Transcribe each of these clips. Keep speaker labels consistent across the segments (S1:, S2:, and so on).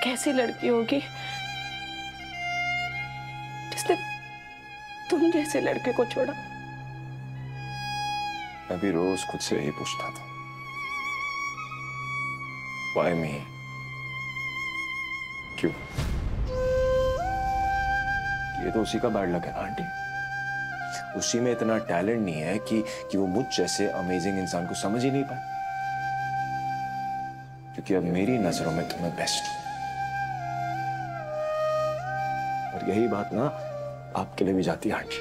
S1: कैसी लड़की होगी जिसने तुम जैसे लड़के को छोड़ा।
S2: मैं भी रोज खुद से यही पूछता था, Why me? क्यों? ये तो उसी का बैड लक है ना आंटी। उसी में इतना टैलेंट नहीं है कि वो मुझ जैसे अमेजिंग इंसान को समझ ही नहीं पाए, क्योंकि अब मेरी नजरों में तुम्हें बेस्ट। और यही बात ना आपके लिए भी जाती है आंटी,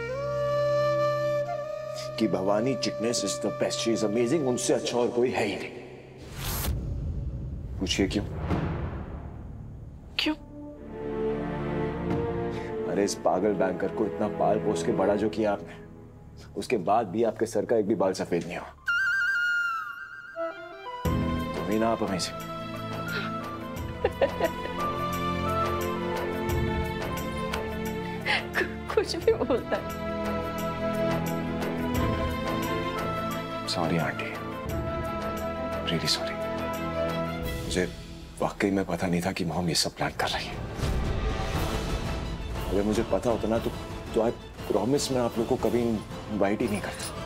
S2: कि Bhavani Chitnis is the best, she is amazing, उनसे अच्छा और कोई है ही नहीं। पूछिए क्यों?
S1: क्यों?
S2: अरे इस पागल बैंकर को इतना पाल पोस के बड़ा जो किया आपने, उसके बाद भी आपके सर का एक भी बाल सफेद नहीं हुआ। तुम ही ना आप हमें से।
S1: कुछ भी बोलता है।
S2: Sorry aunty, really sorry. मुझे वाकई में पता नहीं था कि मॉम ये सब प्लान कर रही है। अगर मुझे पता होता ना तो आई प्रॉमिस मैं आप लोग को कभी इनवाइट ही नहीं करता।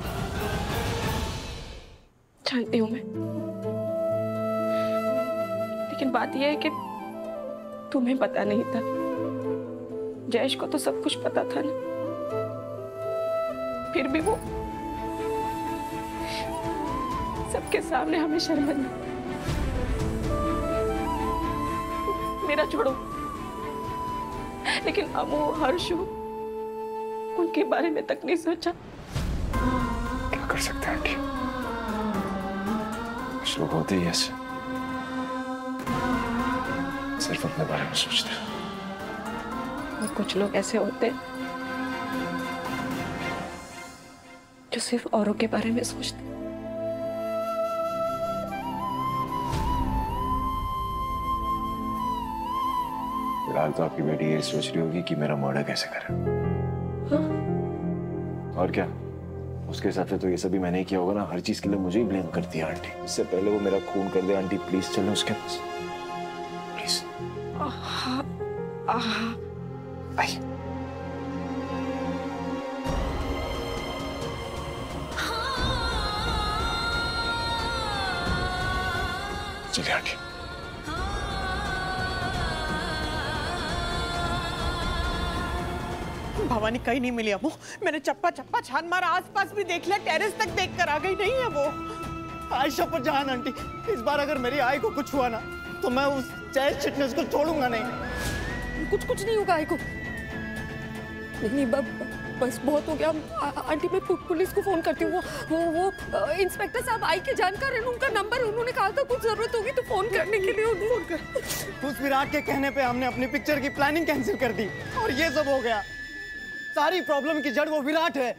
S1: जानती हूं मैं, लेकिन बात यह है कि तुम्हें पता नहीं था। जयेश को तो सब कुछ पता था ना, फिर भी वो सबके सामने हमें शर्मिंदा। मेरा छोड़ो, लेकिन अमू, हर्षु, उनके बारे में तक नहीं सोचा।
S2: क्या कर सकते हैं आंटी, कुछ लोग होते ही ऐसे, सिर्फ अपने बारे में सोचते हैं।
S1: और कुछ लोग ऐसे होते हैं जो सिर्फ औरों के बारे में सोचते हैं।
S2: फिलहाल तो आपकी बेटी ये सोच रही होगी कि मेरा मर्डर कैसे करें।
S1: हाँ?
S2: और क्या, उसके साथ तो ये सभी मैंने ही किया होगा ना। हर चीज के लिए मुझे ही ब्लेम करती है आंटी। इससे पहले वो मेरा खून कर दे आंटी, प्लीज चलो उसके पास, प्लीज। आई। चलिए आंटी।
S3: भवानी कहीं नहीं मिली अम्मू। मैंने चप्पा चप्पा छान मारा, आसपास भी देख लिया, टेरेस तक देख कर आ गई, नहीं है वो।
S4: आयशा पर जहान आंटी, इस बार अगर मेरी आई को कुछ हुआ ना तो मैं उस जयेश चिटनेस को छोड़ूंगा नहीं।
S5: कुछ नहीं होगा आई को। नहीं बस बहुत हो गया। आंटी मैं पुलिस को फोन करती हूँ। वो इंस्पेक्टर साहब आई के जानकार हैं, उनका नंबर, उन्होंने कहा था कुछ जरूरत होगी तो फोन करने के लिए फोन कर।
S4: उस विराट के कहने पे हमने अपनी पिक्चर की प्लानिंग कैंसिल कर दी और ये सब हो गया। सारी प्रॉब्लम की जड़ वो विराट है।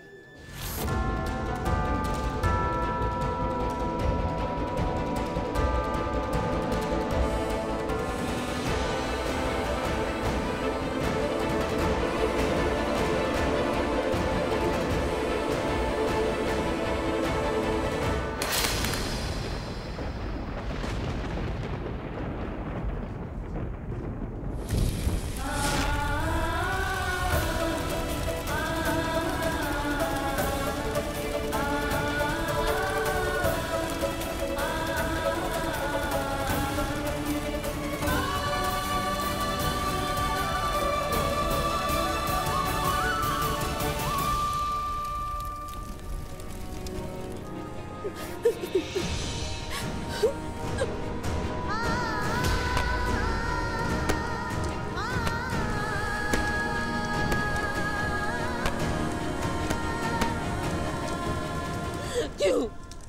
S5: क्यों?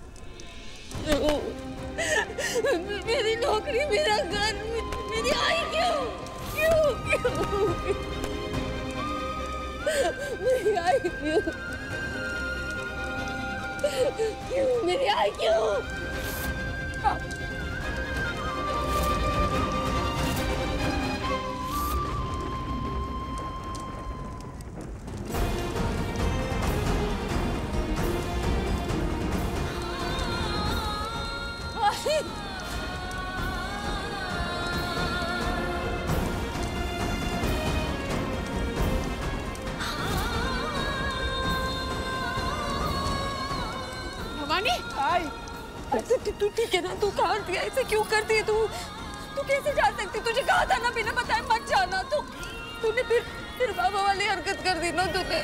S5: मेरी नौकरी, मेरा घर, मेरी आई क्यों? मेरी आई क्यों? मेरी आई क्यों? तू ठीक है ना? तू कहाँ थी? ऐसे क्यों करती है तू? तू कैसे जा सकती? तुझे कहा था ना बिना बताए मत जाना। तूने फिर बाबा वाली हरकत कर दी ना तूने।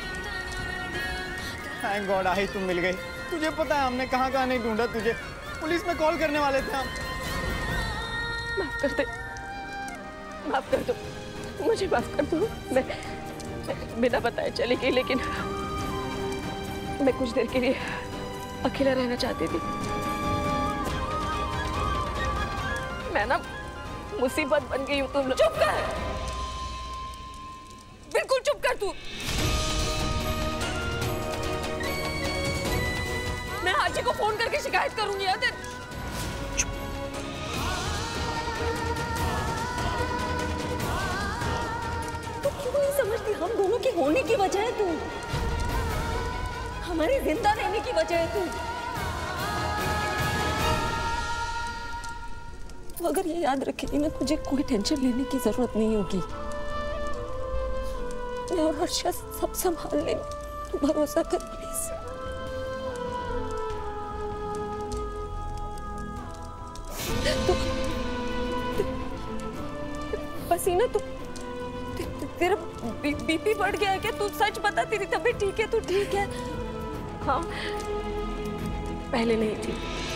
S4: थैंक गॉड आई तुम मिल गई। तुझे पता है हमने कहाँ नहीं ढूंढा तुझे, पुलिस में कॉल करने वाले थे हम।
S1: माफ कर दे, माफ कर दो, मुझे माफ कर दो। मैं बिना बताए चली गई, लेकिन मैं कुछ देर के लिए अकेला रहना चाहती थी। मैं ना मुसीबत बन गई हूँ तुम लोग।
S5: चुप कर, बिल्कुल चुप कर तू। मैं हाजी को फोन करके शिकायत करूंगी। याद है? तू क्यों नहीं समझती? हम दोनों के होने की वजह है तू, हमारे जिंदा रहने की वजह है तू। तो अगर ये याद रखेगी ना, तुझे कोई टेंशन लेने की जरूरत नहीं होगी। मैं और हर्षा सब संभाल लेंगे, तू भरोसा कर प्लीज। पसीना तो तेरा बीपी बढ़ गया है क्या? तू सच बता, तेरी तबीयत ठीक है? तू ठीक है?
S1: हाँ, पहले नहीं थी।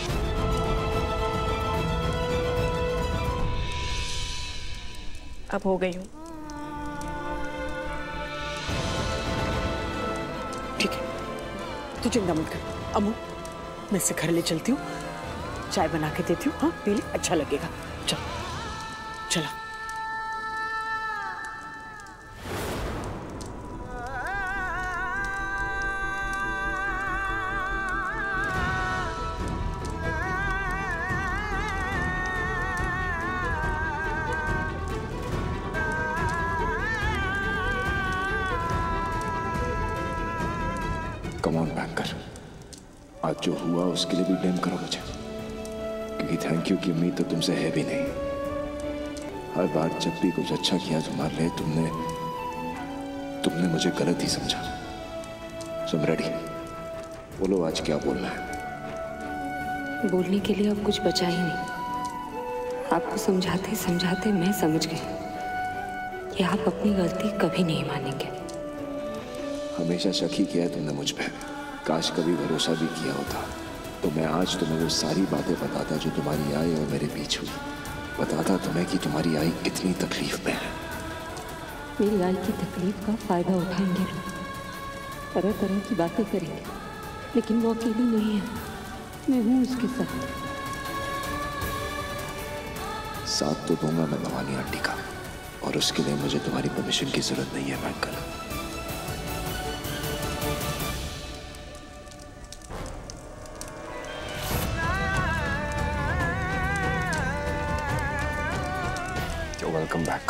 S1: अब हो गई हूँ।
S3: ठीक है, तू चिंता मत कर। अम्मू, मैं इसे घर ले चलती हूँ, चाय बना के देती हूँ। हाँ, पी ले, अच्छा लगेगा। चल, चला।
S2: कम ऑन बैंकर, आज जो हुआ उसके लिए भी ब्लेम करो मुझे, क्योंकि थैंक यू की उम्मीद तो तुमसे है भी नहीं। हर बार जब भी कुछ अच्छा किया तुम्हारे लिए, तुमने मुझे गलत ही समझा। सो रेडी, बोलो आज क्या बोलना है।
S5: बोलने के लिए अब कुछ बचा ही नहीं। आपको समझाते समझाते मैं समझ गई कि आप अपनी गलती कभी नहीं मानेंगे।
S2: हमेशा शक ही किया है तुमने मुझ पे, काश कभी भरोसा भी किया होता तो मैं आज तुम्हें वो सारी बातें बताता जो तुम्हारी आई और मेरे बीच हुई। बताता तुम्हें कि तुम्हारी आई कितनी तकलीफ में है।
S5: मेरी आई की तकलीफ का फायदा उठाएंगे लोग, तरह तरह की बातें करेंगे, लेकिन वो अकेली नहीं है, मैं हूँ उसके साथ।
S2: साथ तो दूंगा मैं भवानी आंटी का, और उसके लिए मुझे तुम्हारी परमिशन की जरूरत नहीं है बैंकर। Welcome back.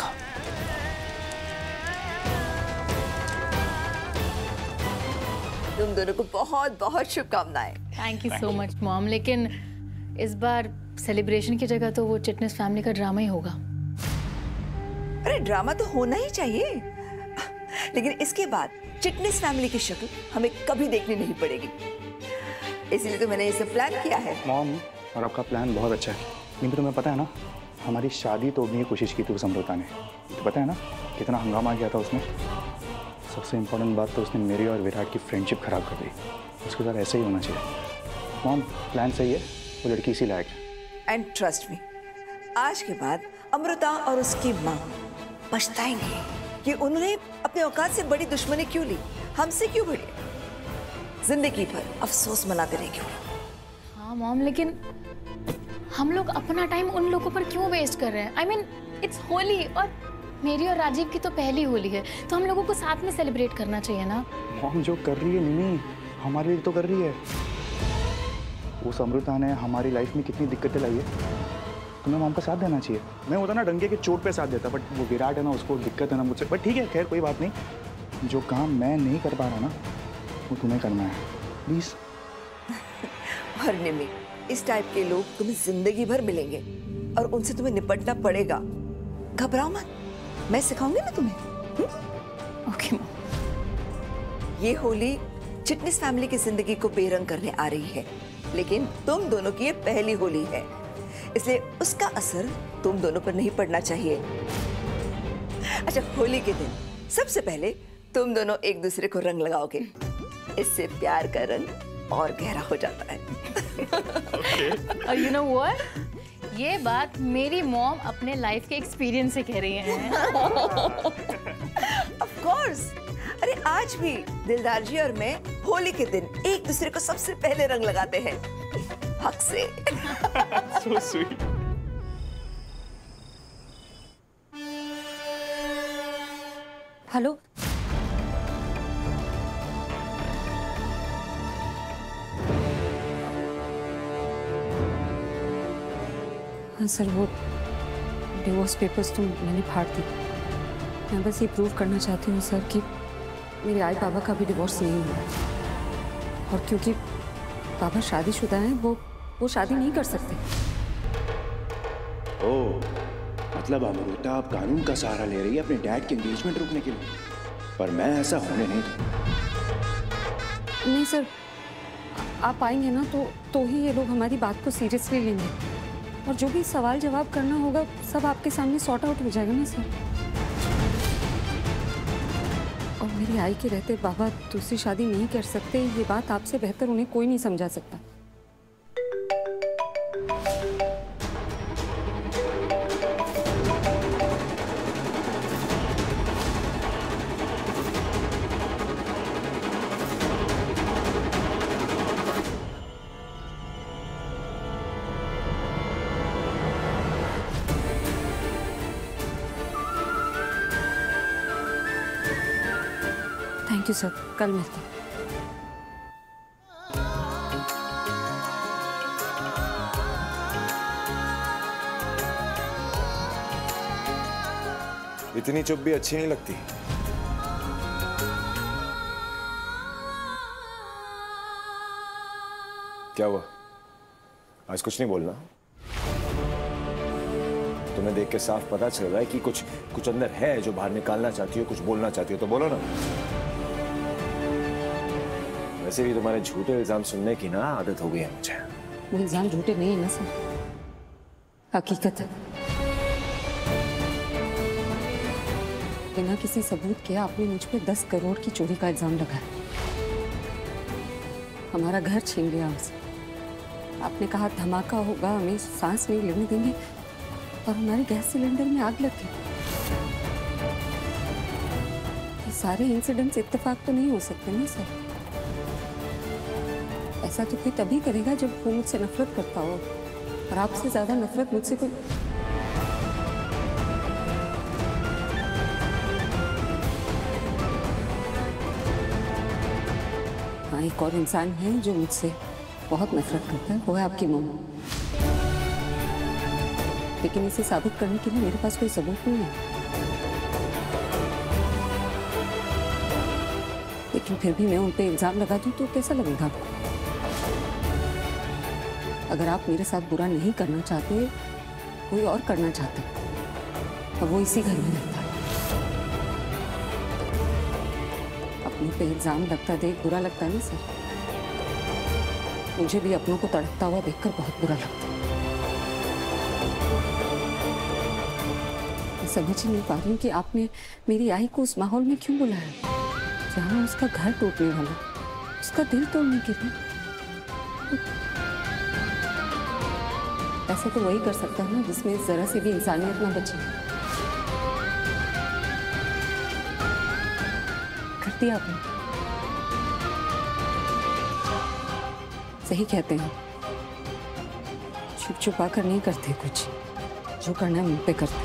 S6: तुम दोनों को बहुत बहुत शुभकामनाएं।
S7: Thank you so much mom. लेकिन इस बार सेलिब्रेशन की जगह तो वो चिटनिस फैमिली का ड्रामा ही होगा।
S6: अरे ड्रामा तो होना ही चाहिए, लेकिन इसके बाद चिटनिस फैमिली की शक्ल हमें कभी देखनी नहीं पड़ेगी, इसीलिए तो मैंने ये सब प्लान किया है।
S8: मॉम, और आपका प्लान बहुत अच्छा है। लेकिन तुम्हें पता है ना, हमारी शादी तोड़ने की कोशिश की थी उस अमृता ने। तो पता है ना कितना हंगामा किया था उसने। सबसे इम्पोर्टेंट बात तो उसने मेरी और विराट की फ्रेंडशिप खराब कर दी। उसके साथ ऐसे ही होना चाहिए। मॉम, प्लान सही है, वो लड़की इसी लायक है।
S6: एंड ट्रस्ट मी, आज के बाद अमृता और उसकी माँ पछताएंगे कि उन्होंने अपने औकात से बड़ी दुश्मनी क्यों ली, हमसे क्यों भिड़ी, जिंदगी भर अफसोस मनाते रहे क्यों।
S7: हाँ मॉम, लेकिन हम लोग अपना टाइम उन लोगों पर क्यों वेस्ट कर रहे हैं? आई मीन इट्स होली, और मेरी और राजीव की तो पहली होली है, तो हम लोगों को साथ में सेलिब्रेट करना चाहिए ना।
S8: मॉम जो कर रही है मिमी, हमारे लिए तो कर रही है। उस अमृता ने हमारी लाइफ में कितनी दिक्कतें लाई है, तुम्हें मॉम का साथ देना चाहिए। मैं होता ना डंके के चोट पे साथ देता, बट वो विराट है ना, उसको दिक्कत है ना मुझसे। बट ठीक है, खैर कोई बात नहीं। जो काम मैं नहीं कर पा रहा ना, वो तुम्हें करना है, प्लीज।
S6: और निमी, इस टाइप के लोग तुम्हें जिंदगी भर मिलेंगे और उनसे तुम्हें निपटना पड़ेगा। घबराओ मत, मैं सिखाऊंगी ना तुम्हें।
S7: Okay mom.
S6: ये होली चिटनिस फैमिली की जिंदगी को बेरंग करने आ रही है, लेकिन तुम दोनों की ये पहली होली है, इसलिए उसका असर तुम दोनों पर नहीं पड़ना चाहिए। अच्छा, होली के दिन सबसे पहले तुम दोनों एक दूसरे को रंग लगाओगे, इससे प्यार का रंग और गहरा हो जाता है।
S7: और यू नो व्हाट, ये बात मेरी मॉम अपने लाइफ के एक्सपीरियंस से कह रही हैं।
S6: ऑफ कोर्स, अरे आज भी दिलदार जी और मैं होली के दिन एक दूसरे को सबसे पहले रंग लगाते हैं, हक से।
S8: So sweet.
S5: हेलो, हाँ सर, वो डिवोर्स पेपर्स तो मैंने फाड़ दी। मैं बस ये प्रूव करना चाहती हूँ सर कि मेरे आई बाबा का भी डिवोर्स नहीं हुआ है, और क्योंकि बाबा शादीशुदा हैं, वो शादी नहीं कर सकते।
S2: ओह, मतलब अमृता आप कानून का सहारा ले रही है अपने डैड के एंगेजमेंट रोकने के लिए, पर मैं ऐसा होने नहीं दूंगा।
S5: नहीं सर, आप आएंगे ना तो ही ये लोग हमारी बात को सीरियसली लेंगे, और जो भी सवाल जवाब करना होगा सब आपके सामने सॉर्ट आउट हो जाएगा ना सर। और मेरी आई के रहते बाबा दूसरी शादी नहीं कर सकते, ये बात आपसे बेहतर उन्हें कोई नहीं समझा सकता। थैंक यू सर, कल मिलते हैं।
S2: इतनी चुप भी अच्छी नहीं लगती। क्या हुआ? आज कुछ नहीं बोलना? तुम्हें देख के साफ पता चल रहा है कि कुछ अंदर है जो बाहर निकालना चाहती हो, कुछ बोलना चाहती हो, तो बोलो ना। वैसे भी तुम्हारे झूठे इल्जाम सुनने की ना आदत हो गई है मुझे।
S5: वो इल्जाम झूठे नहीं है ना सर, हकीकत है। बिना किसी सबूत के आपने मुझ पे 10 करोड़ की चोरी का इल्जाम लगाया, हमारा घर छीन लिया हमसे। आपने कहा धमाका होगा, हमें सांस नहीं लेने देंगे, और हमारे गैस सिलेंडर में आग लग गई। ये सारे इंसिडेंट्स इत्तेफाक तो नहीं हो सकते ना सर। ऐसा तो कोई तभी करेगा जब वो मुझसे नफरत करता हो, और आपसे ज्यादा नफरत मुझसे कोई। हाँ, एक और इंसान है जो मुझसे बहुत नफरत करता है, वो है आपकी मम्मी। लेकिन इसे साबित करने के लिए मेरे पास कोई सबूत नहीं है। लेकिन फिर भी मैं उन पे इल्जाम लगा दूं तो कैसा लगेगा आपको? अगर आप मेरे साथ बुरा नहीं करना चाहते, कोई और करना चाहते, अब वो इसी घर में रहता है। अपने पे इल्जाम लगता देख बुरा लगता है ना सर? मुझे भी अपनों को तड़पता हुआ देखकर बहुत बुरा लगता है। मैं समझ ही नहीं पा रही हूँ कि आपने मेरी आई को उस माहौल में क्यों बुलाया जहाँ उसका घर टूटने वाला, उसका दिल तोड़ने के लिए। ऐसा तो वही कर सकता है ना जिसमें जरा सी भी इंसानियत ना बचे। कर दिया आपने। सही कहते हैं, छुप छुपा कर नहीं करते कुछ, जो करना है मुंह पे करते।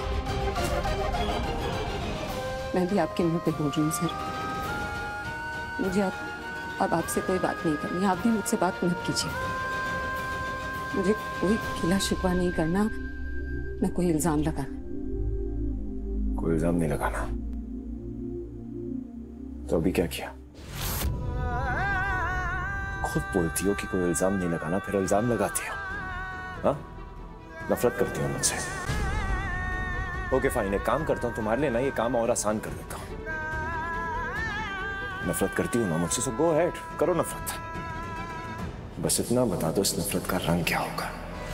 S5: मैं भी आपके मुंह पे बोल रही हूँ सर। मुझे अब आपसे कोई बात नहीं करनी, आप भी मुझसे बात मत कीजिए। मुझे कोई गिला शिकवा नहीं करना, न कोई इल्जाम लगाना।
S2: कोई इल्जाम नहीं लगाना? तो अभी क्या किया? खुद बोलती हो कि कोई इल्जाम नहीं लगाना, फिर इल्जाम लगाती हो। हाँ, नफरत करती हो मुझसे। ओके फाइन, एक काम करता हूं, तुम्हारे लिए ना ये काम और आसान कर देता हूं। नफरत करती हूं ना मुझसे, सो गो अहेड, करो नफरत। बस इतना बता दो, इस नफरत का रंग क्या होगा?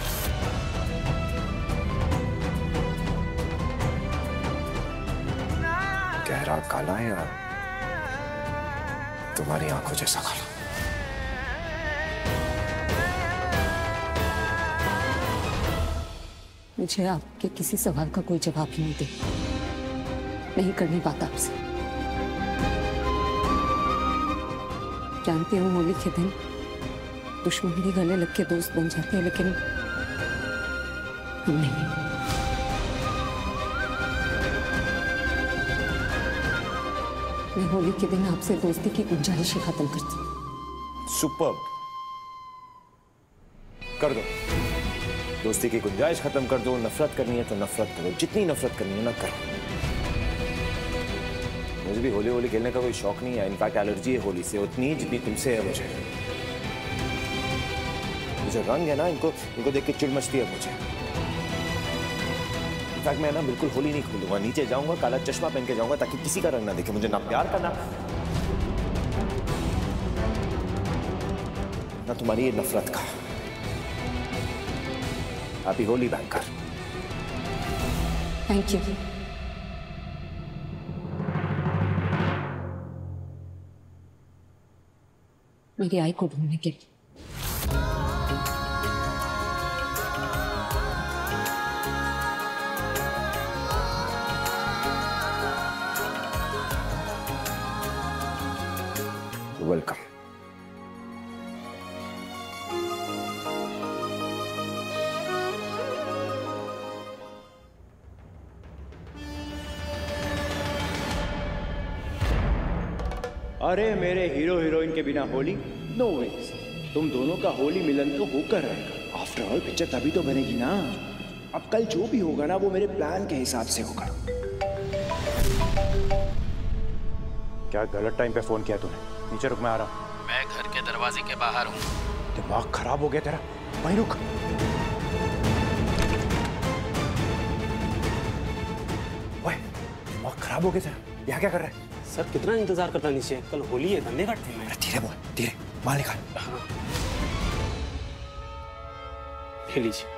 S2: गहरा काला या तुम्हारी आंखों जैसा काला?
S5: मुझे आपके किसी सवाल का कोई जवाब ही नहीं दे, नहीं करनी बात आपसे। जानती हूँ होली के दिन दुश्मन भी गले लग के दोस्त बन जाते हैं, लेकिन हम नहीं। मैं होली के दिन आपसे दोस्ती की गुंजाइश ही खत्म करती हूँ।
S2: सुपर्ब, कर दो। दोस्ती की गुंजाइश खत्म कर दो। नफरत करनी है तो नफरत करो, जितनी नफरत करनी है ना करो। मुझे भी होली खेलने का कोई शौक नहीं है, इनफैक्ट एलर्जी है होली से, उतनी जितनी तुमसे है मुझे। जो रंग है ना, इनको देख के चिढ़ मचती है मुझे। इनफैक्ट मैं ना बिल्कुल होली नहीं खोलूंगा, नीचे जाऊंगा, काला चश्मा पहन के जाऊंगा ताकि किसी का रंग ना देखे मुझे, ना प्यार करना ना तुम्हारी ये नफरत का। Happy Holi banker.
S5: Thank you. मेरी आई को ढूंढने के लिए।
S2: वेलकम।
S9: अरे मेरे हीरो हीरोइन के बिना होली नो वेज। तुम दोनों का होली मिलन तो होकर रहेगा। आफ्टर ऑल पिक्चर तभी तो बनेगी ना। अब कल जो भी होगा ना वो मेरे प्लान के हिसाब से होगा। क्या गलत टाइम पे फोन किया तूने? नीचे रुक, मैं आ रहा हूँ।
S10: मैं घर के दरवाजे के बाहर हूँ।
S9: दिमाग खराब हो गया तेरा? वहीं रुक। ओए, दिमाग खराब हो गया तेरा? यहाँ क्या कर रहा है?
S10: सर कितना इंतजार करता नीचे, कल होली है, धंधे काटते हैं।
S9: धीरे बोल, धीरे। माल निकाल।
S10: ले लीजिए।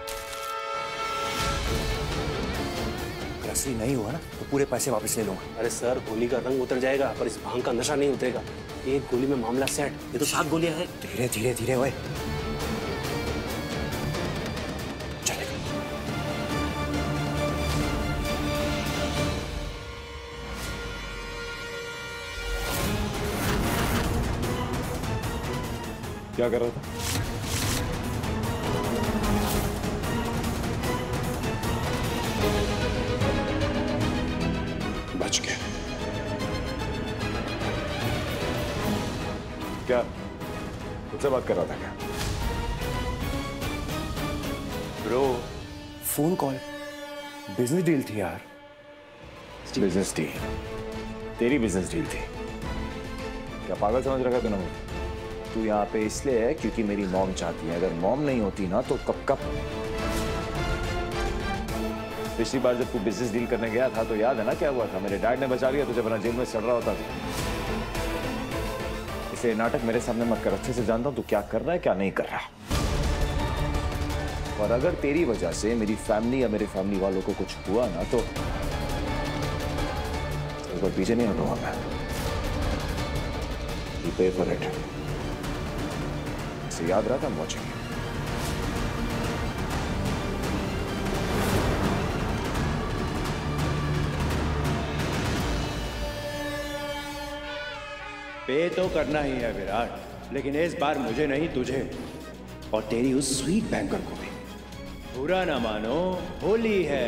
S9: अगर असली नहीं हुआ ना तो पूरे पैसे वापस ले लूंगा।
S10: अरे सर, होली का रंग उतर जाएगा पर इस भांग का नशा नहीं उतरेगा। एक गोली में मामला सेट। ये तो 7 गोलियां हैं।
S9: धीरे धीरे धीरे। ओए
S2: क्या कर रहा था?
S9: बच गया।
S2: क्या मुझसे बात कर रहा था क्या?
S9: Bro, phone call, business deal थी यार।
S2: Business deal? तेरी बिजनेस डील थी? क्या पागल समझ रखा तूने मुझे? तू यहाँ पे इसलिए है क्योंकि मेरी मॉम चाहती है। अगर मॉम नहीं होती ना तो कब पिछली बार जब तू बिजनेस डील करने गया था तो याद है ना क्या हुआ था? मेरे डैड ने बचा लिया तुझे, वरना जेल में सड़ रहा होता था। इसे नाटक मेरे सामने मत कर, अच्छे से जानता हूं तू क्या कर रहा है क्या नहीं कर रहा। और अगर तेरी वजह से मेरी फैमिली या मेरे फैमिली वालों को कुछ हुआ ना तो एक बार पीछे नहीं हटूंगा मैं। You pay for it. इसे याद रहा था watching you.
S9: पे तो करना ही है विराट, लेकिन इस बार मुझे नहीं तुझे, और तेरी उस स्वीट बैंकर को भी। बुरा ना मानो, होली है।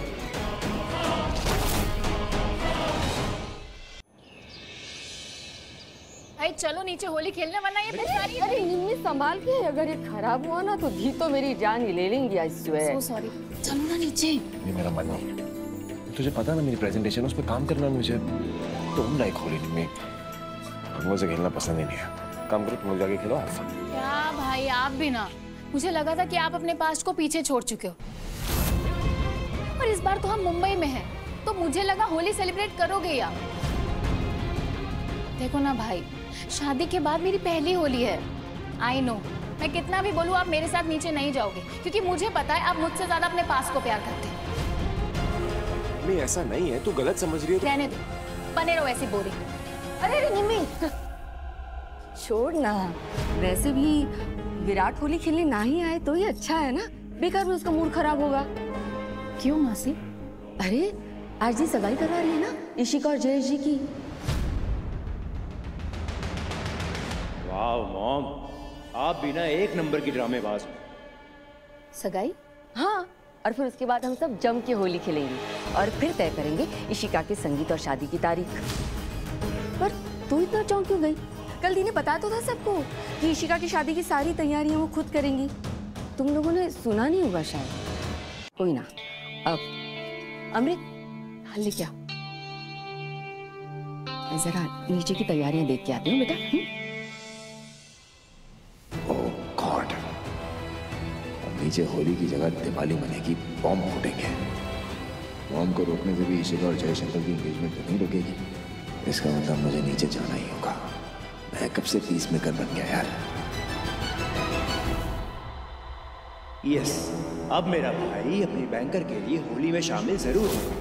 S7: भाई चलो नीचे होली खेलने, वरना ये बेचारी।
S5: अरे इनमें संभाल के, अगर ये खराब हुआ ना तो धी तो मेरी जान ही ले लेंगी। I swear.
S7: So sorry. चलो ना नीचे।
S2: ये मेरा मन नहीं है। तुझे पता ना मेरी प्रेजेंटेशन, उस पर काम करना मुझे। तुम लाइक होली में मुझे खेलना पसंद ही नहीं है। काम करो, तुम जाके खेलो।
S7: क्या भाई आप भी ना, मुझे लगा था कि आप अपने पास्ट को पीछे छोड़ चुके हो, और इस बार तो हम मुंबई में हैं, तो मुझे लगा होली सेलिब्रेट करोगे आप। देखो ना भाई, शादी के बाद मेरी पहली होली है। आई नो, मैं कितना भी बोलूँ आप मेरे साथ नीचे नहीं जाओगे, क्योंकि मुझे पता है आप मुझसे ज्यादा अपने पास को प्यार करते हैं।
S2: नहीं ऐसा नहीं है, तू गलत समझ रही है।
S7: रहने दो, बने रहो ऐसी बोरिंग।
S5: अरे निम्मी छोड़ ना, वैसे भी विराट होली खेलने ना ही आए तो ही अच्छा है ना, बेकार में उसका मूड खराब होगा।
S7: क्यों मासी?
S5: अरे आज जी सगाई करवा रही है ना इशिका और जयेश जी की।
S9: वाह मॉम, आप भी ना एक नंबर की ड्रामेबाज हो।
S5: सगाई? हाँ, और फिर उसके बाद हम सब जम के होली खेलेंगे और फिर तय करेंगे इशिका के संगीत और शादी की तारीख। पर तू इतना चौंक क्यों गई? कल दी ने बताया तो था सबको कि इशिका की शादी की सारी तैयारियां वो खुद करेंगी। तुम लोगों ने सुना नहीं होगा शायद। कोई ना, अब अमृत हल्ले क्या, मैं जरा नीचे की तैयारियां देख के आती हूँ बेटा।
S2: ओह गॉड, अब नीचे होली की जगह दिवाली मनेगी, बॉम्ब फूटेंगे। बॉम्ब को रोकने से भी इशिका और जयशंकर की एंगेजमेंट तो नहीं रुकेगी। इसका मतलब मुझे नीचे जाना ही होगा। मैं कब से पीस मेकर बन गया यार।
S9: यस, अब मेरा भाई अपनी बैंकर के लिए होली में शामिल जरूर होगा।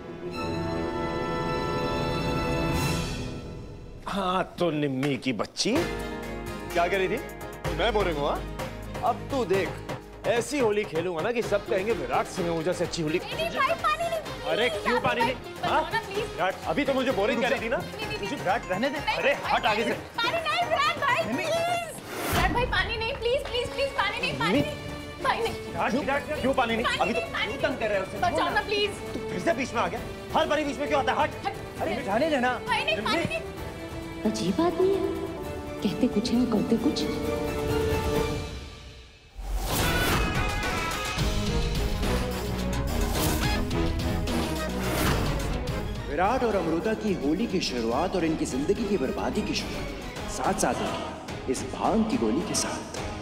S11: हाँ तो निम्मी की बच्ची क्या कह रही थी? मैं बोल रहा हूँ, अब तू देख, ऐसी होली खेलूंगा ना कि सब कहेंगे विराट सिंह ऊर्जा से अच्छी होली। अरे क्यों पानी नहीं? हाँ? विराट, अभी तो मुझे बोरिंग कर रही थी ना। मुझे विराट रहने दे। अरे हट आगे से।
S7: पानी नहीं विराट भाई, प्लीज। विराट भाई पानी नहीं, प्लीज प्लीज प्लीज, पानी नहीं, पानी नहीं, पानी नहीं।
S11: विराट क्यों पानी नहीं? अभी तो क्यों तंग कर रहे हो उसे?
S7: बचाओ ना प्लीज।
S11: तू फिर से बीच में आ गया। हर बारी बीच में क्यों आता है? हट। अरे जाने देना।
S7: पानी नहीं, पानी नहीं।
S5: अजीब आदमी है, कहते कुछ है और करते कुछ।
S9: विराट और अमृता की होली की शुरुआत और इनकी जिंदगी की बर्बादी की शुरुआत साथ साथ होगी इस भांग की गोली के साथ।